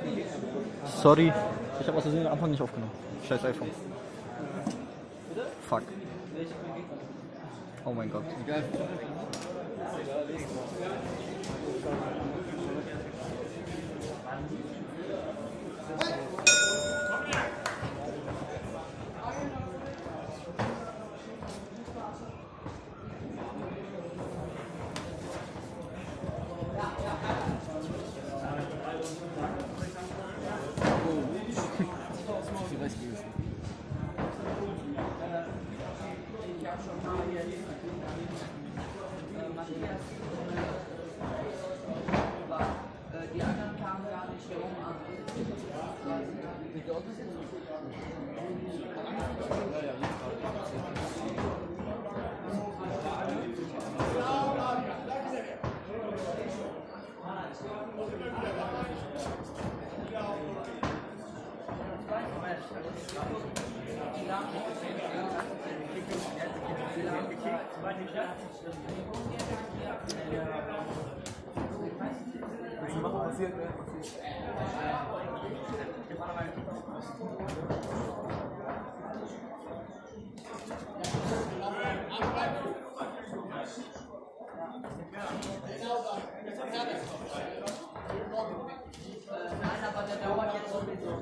Sorry, ich habe aus Versehen den Anfang nicht aufgenommen. Scheiß iPhone. Fuck. Oh mein Gott. Egal. Die anderen kamen gar nicht herum an. Passiert, Nein, aber der dauert jetzt sowieso.